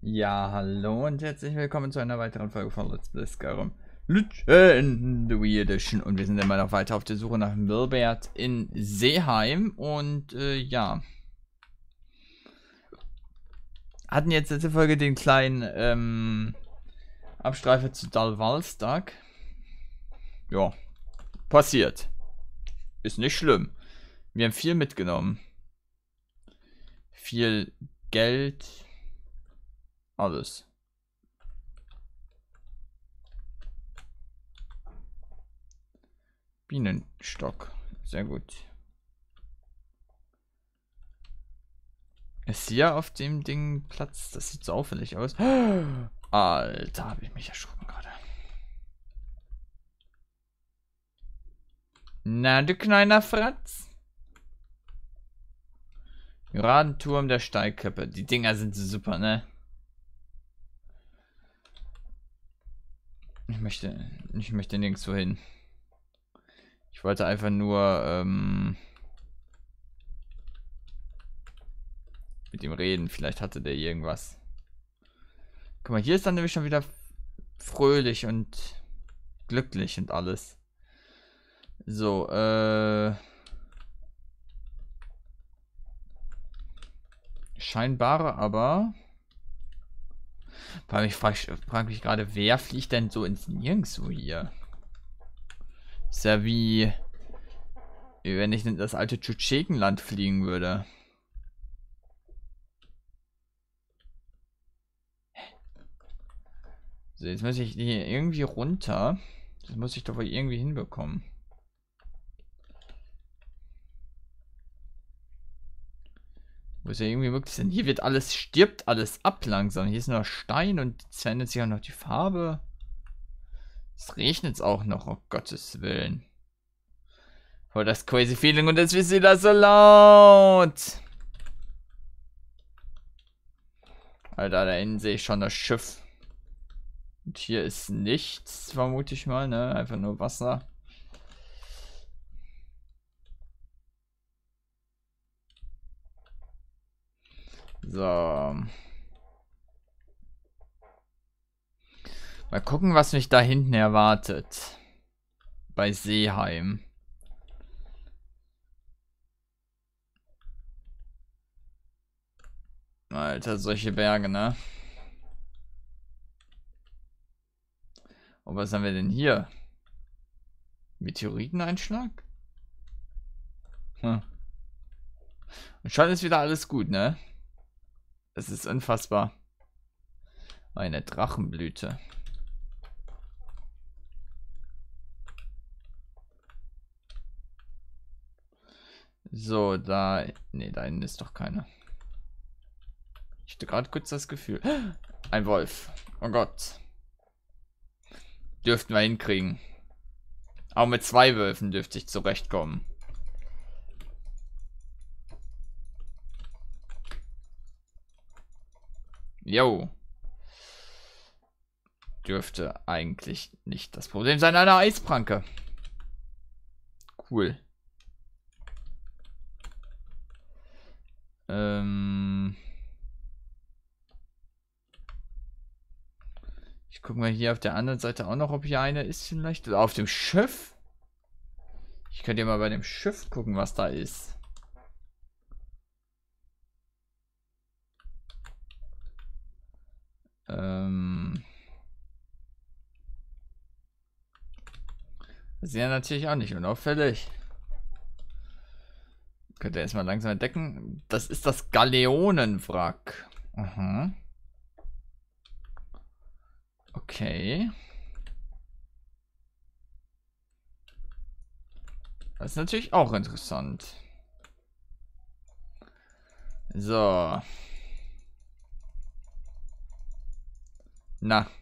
Ja, hallo und herzlich willkommen zu einer weiteren Folge von Let's Play Skyrim Legendary Edition. Und wir sind immer noch weiter auf der Suche nach Milbert in Seeheim. Und ja, hatten jetzt letzte Folge den kleinen Abstreifer zu Dalvalstag. Ja, passiert. Ist nicht schlimm. Wir haben viel mitgenommen. Viel Geld. Alles. Bienenstock. Sehr gut. Ist hier auf dem Ding Platz? Das sieht so auffällig aus. Alter, habe ich mich erschrocken gerade. Na, du kleiner Fratz. Radenturm der Steilklippe. Die Dinger sind so super, ne? Ich möchte nirgendwo hin. Ich wollte einfach nur, mit ihm reden. Vielleicht hatte der irgendwas. Guck mal, hier ist dann nämlich schon wieder fröhlich und glücklich und alles. So, scheinbare, aber... Ich frage mich gerade, wer fliegt denn so ins Nirgendwo hier? Ist ja wie wenn ich in das alte Tschetschenland fliegen würde. So, jetzt muss ich hier irgendwie runter. Das muss ich doch wohl irgendwie hinbekommen. Wo ist ja irgendwie möglich denn? Hier wird alles, stirbt alles ab langsam. Hier ist nur Stein und es verändert sich auch noch die Farbe. Es regnet auch noch, um Gottes Willen. Voll das crazy Feeling und jetzt ist wieder so laut. Alter, da innen sehe ich schon das Schiff. Und hier ist nichts, vermute ich mal, ne? Einfach nur Wasser. So. Mal gucken, was mich da hinten erwartet. Bei Seeheim. Alter, solche Berge, ne? Und was haben wir denn hier? Meteoriteneinschlag? Hm. Und schon ist wieder alles gut, ne? Es ist unfassbar. Eine Drachenblüte. So, da... Ne, da hinten ist doch keiner. Ich hatte gerade kurz das Gefühl. Ein Wolf. Oh Gott. Dürften wir hinkriegen. Auch mit 2 Wölfen dürfte ich zurechtkommen. Jo. Dürfte eigentlich nicht das Problem sein. Eine Eispranke. Cool. Ich gucke mal hier auf der anderen Seite auch noch, ob hier eine ist vielleicht. Oder auf dem Schiff. Ich könnte ja mal bei dem Schiff gucken, was da ist. Das ist ja natürlich auch nicht unauffällig. Könnt ihr erstmal langsam entdecken. Das ist das Galeonenwrack. Aha. Okay. Das ist natürlich auch interessant. So. Na.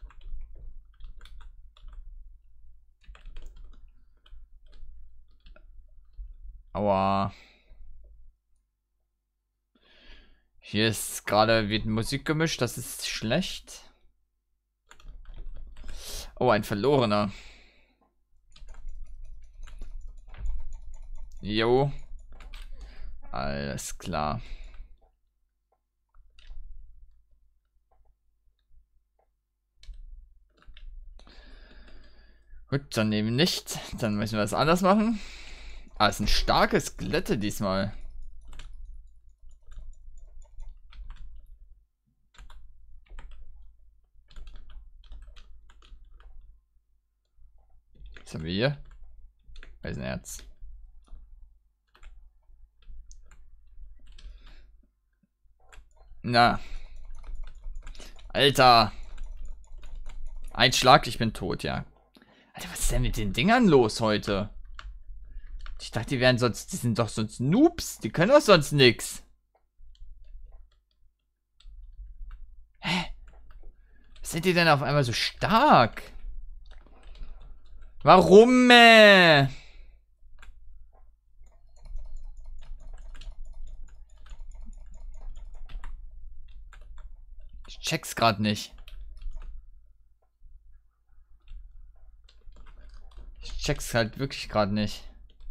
Aua. Hier ist gerade, wird Musik gemischt, das ist schlecht. Oh, ein Verlorener. Jo. Alles klar. Gut, dann eben nicht. Dann müssen wir das anders machen. Ah, es sind starke Skelette diesmal. Was haben wir hier? Eisenerz. Na. Alter. Ein Schlag, ich bin tot, ja. Alter, was ist denn mit den Dingern los heute? Ich dachte, die wären sonst, die sind doch sonst Noobs. Die können doch sonst nix. Hä? Was sind die denn auf einmal so stark? Warum? Ich check's gerade nicht. Ich check's halt wirklich gerade nicht.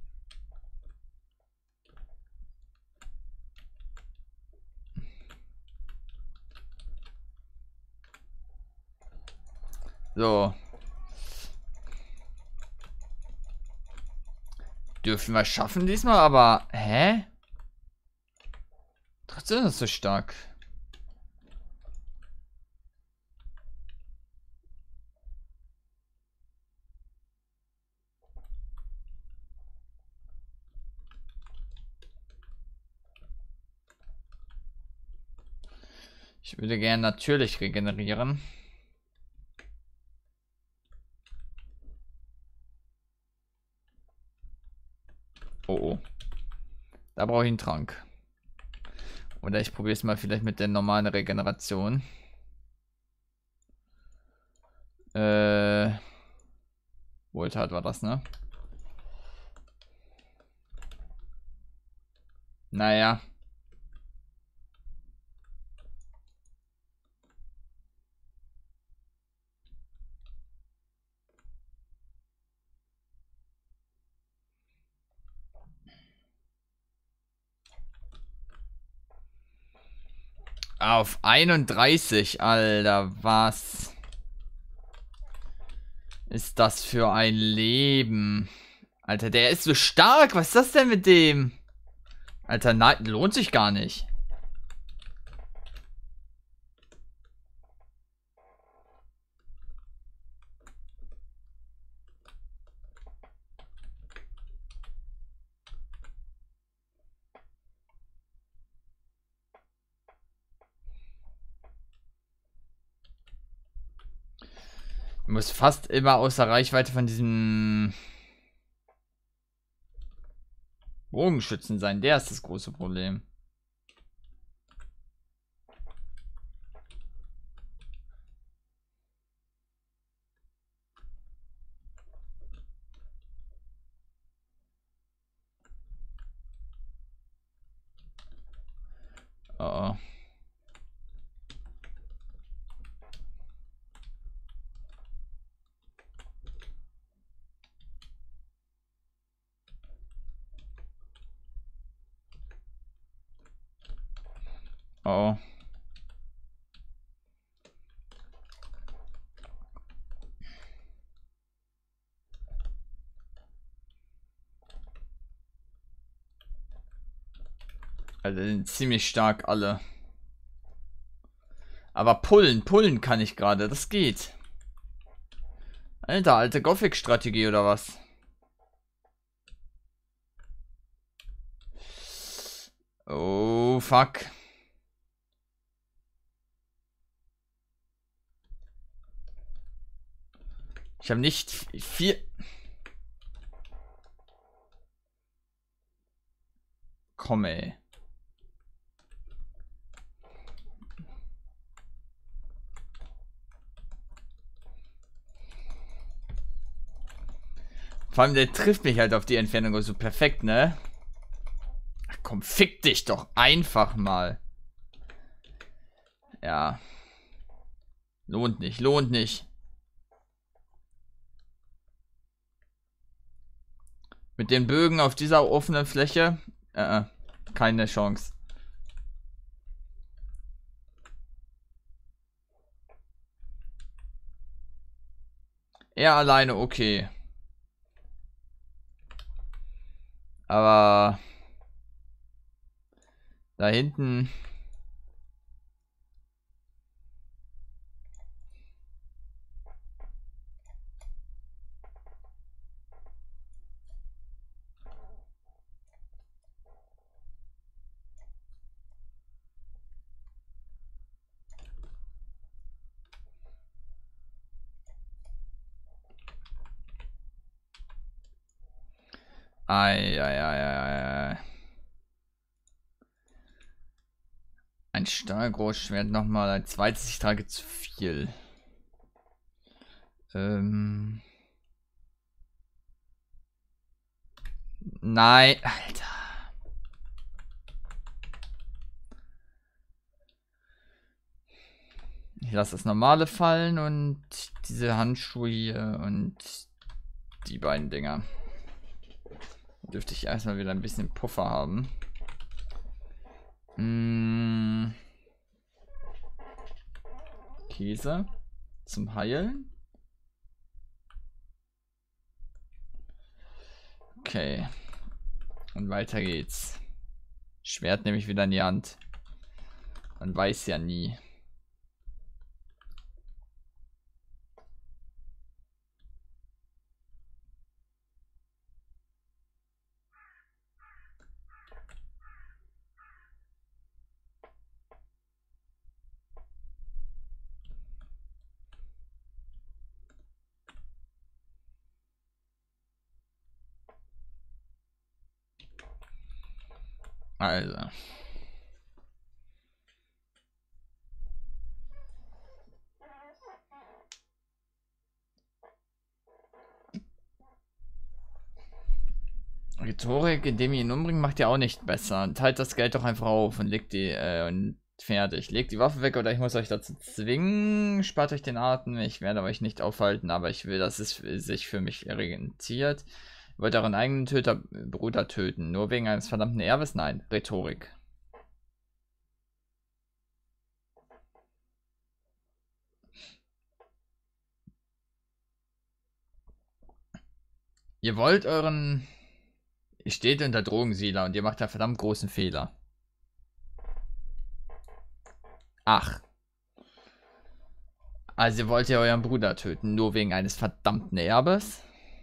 So. Dürfen wir schaffen diesmal, aber... Hä? Trotzdem ist es so stark. Ich würde gerne natürlich regenerieren. Oh, oh. Da brauche ich einen Trank. Oder ich probiere es mal vielleicht mit der normalen Regeneration. Wohltat war das, ne? Naja. Auf 31, Alter, was ist das für ein Leben? Alter, der ist so stark, was ist das denn mit dem? Alter, nein, lohnt sich gar nicht. Muss fast immer außer Reichweite von diesem Bogenschützen sein. Der ist das große Problem. Oh, oh. Oh. Also sind ziemlich stark alle. Aber pullen kann ich gerade, das geht. Alter, alte Gothic-Strategie oder was? Oh, fuck. Ich habe nicht viel... Komm, ey. Vor allem, der trifft mich halt auf die Entfernung so perfekt, ne? Ach komm, fick dich doch einfach mal. Ja. Lohnt nicht, lohnt nicht. Mit den Bögen auf dieser offenen Fläche? Keine Chance. Er alleine, okay. Aber da hinten. Ei, ei, ei, ei, ei. Ein Stahlgroßschwert nochmal. Ein zweites, ich trage zu viel. Nein, Alter. Ich lasse das normale fallen und diese Handschuhe hier und die beiden Dinger. Dürfte ich erstmal wieder ein bisschen Puffer haben. Käse zum Heilen. Okay. Und weiter geht's. Schwert nehme ich wieder in die Hand. Man weiß ja nie. Also. Rhetorik, indem ihr ihn umbringt, macht ihr auch nicht besser. Teilt das Geld doch einfach auf und legt die, und fertig. Legt die Waffe weg oder ich muss euch dazu zwingen. Spart euch den Atem. Ich werde euch nicht aufhalten, aber ich will, dass es sich für mich rentiert. Wollt euren eigenen Bruder töten. Nur wegen eines verdammten Erbes? Nein. Rhetorik. Ihr wollt euren... Ihr steht unter Drogensiedler und ihr macht einen verdammt großen Fehler. Ach. Also wollt ihr euren Bruder töten, nur wegen eines verdammten Erbes?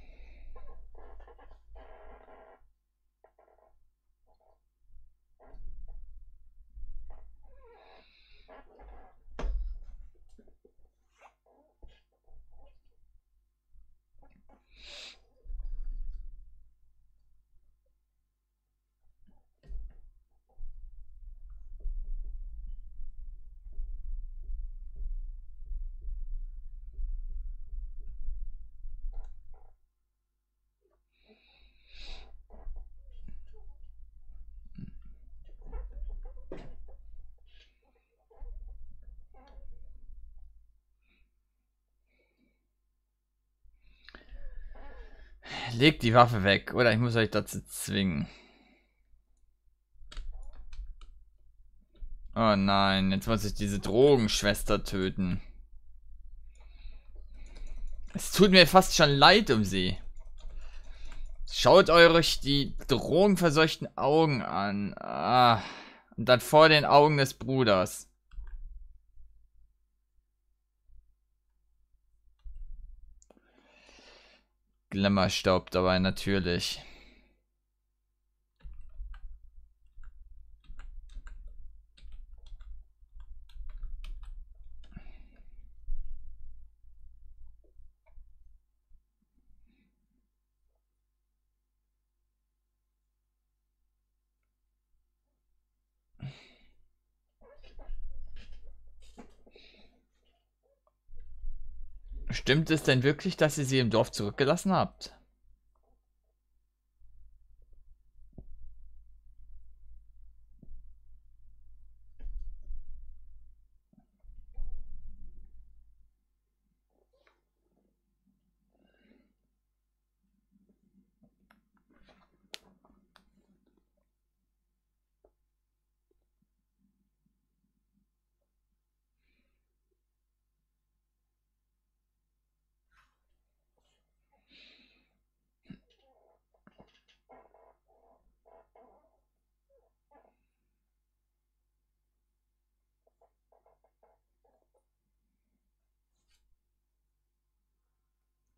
Legt die Waffe weg, oder ich muss euch dazu zwingen. Oh nein, jetzt muss ich diese Drogenschwester töten. Es tut mir fast schon leid um sie. Schaut euch die drogenverseuchten Augen an. Ah, und dann vor den Augen des Bruders. Glimmerstaub dabei natürlich. Stimmt es denn wirklich, dass ihr sie im Dorf zurückgelassen habt?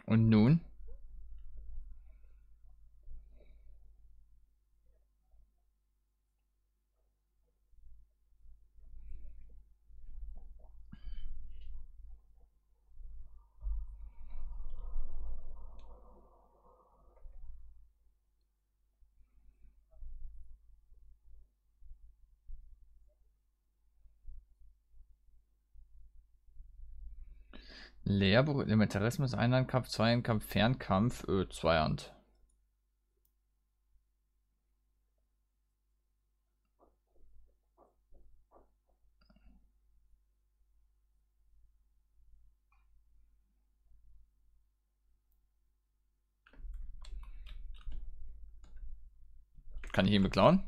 Und nun? Lehrbuch, Elementarismus, Einhandkampf, Zweihandkampf, Fernkampf, Zweihand. Kann ich ihn beklauen?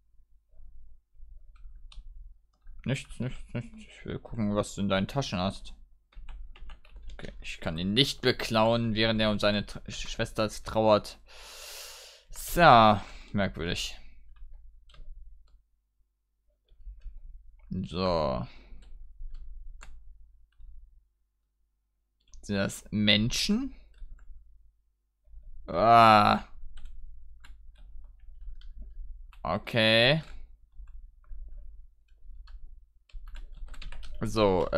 Nichts. Ich will gucken, was du in deinen Taschen hast. Okay, ich kann ihn nicht beklauen, während er um seine Schwester trauert. So, merkwürdig. So. Sind das Menschen? Ah. Okay. So,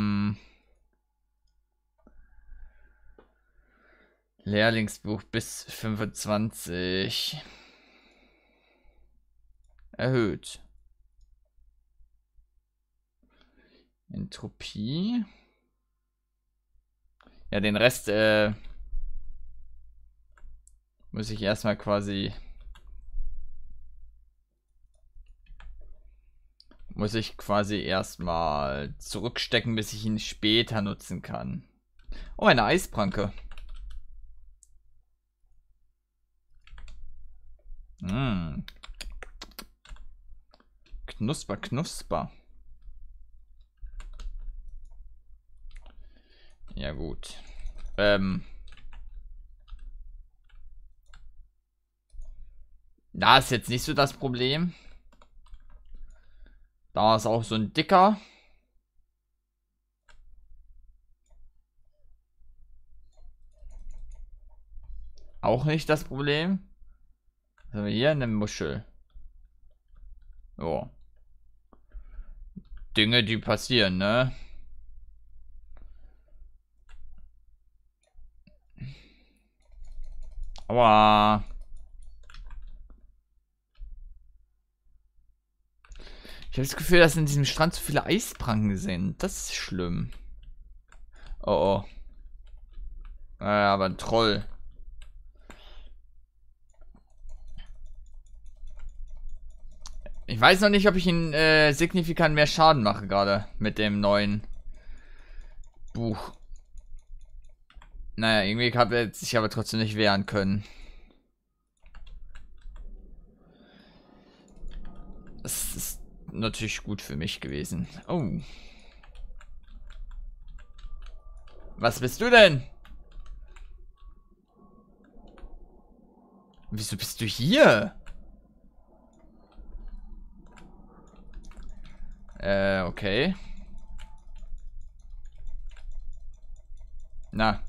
Lehrlingsbuch bis 25. Erhöht. Entropie. Ja, den Rest, muss ich erstmal quasi... erstmal zurückstecken, bis ich ihn später nutzen kann. Oh, eine Eispranke. Knusper, knusper. Ja, gut. Da ist jetzt nicht so das Problem. Da ist auch so ein dicker. Auch nicht das Problem. Was haben wir hier? Eine Muschel. Oh. Dinge, die passieren, ne? Aua. Ich habe das Gefühl, dass in diesem Strand zu viele Eispranken sind. Das ist schlimm. Oh, oh. Ja, aber ein Troll. Ich weiß noch nicht, ob ich ihn signifikant mehr Schaden mache gerade mit dem neuen Buch. Naja, irgendwie hat er sich aber trotzdem nicht wehren können. Das ist natürlich gut für mich gewesen. Oh. Was bist du denn? Wieso bist du hier? Okay. Na.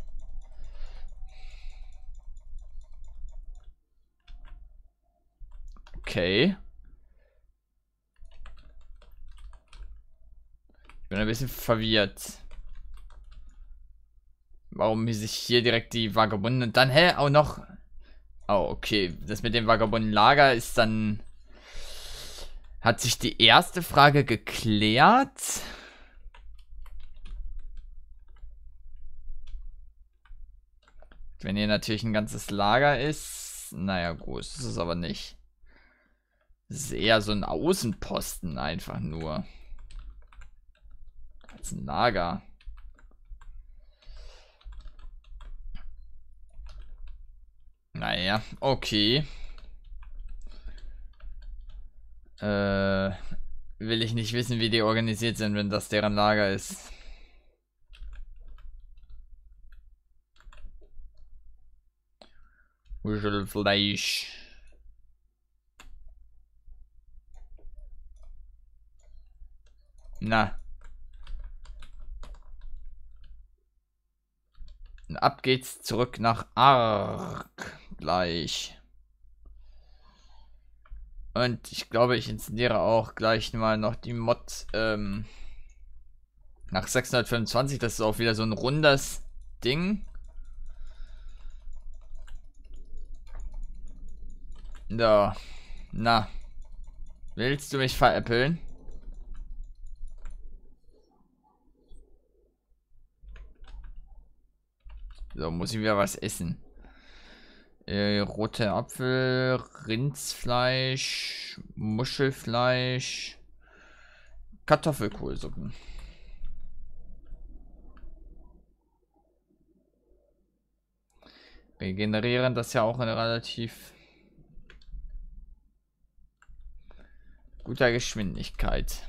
Okay. Ich bin ein bisschen verwirrt. Warum sich hier direkt die Vagabunden und dann, hä, auch noch... Oh, okay. Das mit dem Vagabundenlager ist dann... Hat sich die erste Frage geklärt? Wenn hier natürlich ein ganzes Lager ist... Naja, gut, das ist es aber nicht. Das ist eher so ein Außenposten einfach nur. Als ein Lager. Naja, okay. Will ich nicht wissen, wie die organisiert sind, wenn das deren Lager ist. Wuschelfleisch. Na. Und ab geht's zurück nach Ark. Gleich. Und ich glaube, ich installiere auch gleich mal noch die Mod nach 625. Das ist auch wieder so ein rundes Ding. Da. Na. Willst du mich veräppeln? So, muss ich wieder was essen. Rote Apfel, Rindsfleisch, Muschelfleisch, Kartoffelkohlsuppen. Regenerieren das ja auch in relativ guter Geschwindigkeit.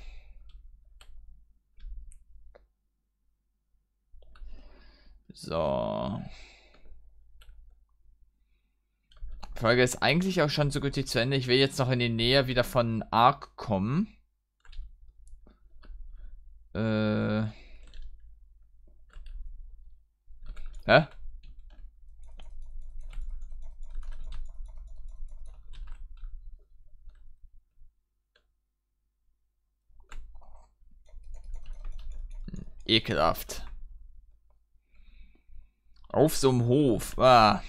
So. Die Folge ist eigentlich auch schon so gut wie zu Ende. Ich will jetzt noch in die Nähe wieder von Ark kommen. Hä? Ekelhaft. Auf so einem Hof. Ah.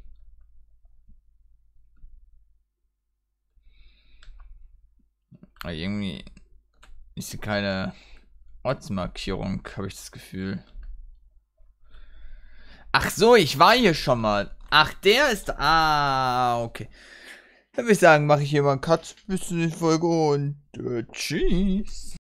Aber irgendwie ist hier keine Ortsmarkierung, habe ich das Gefühl. Ach so, ich war hier schon mal. Ach, der ist... Ah, okay. Dann würde ich sagen, mache ich hier mal einen Cut bis zur nächsten Folge und tschüss.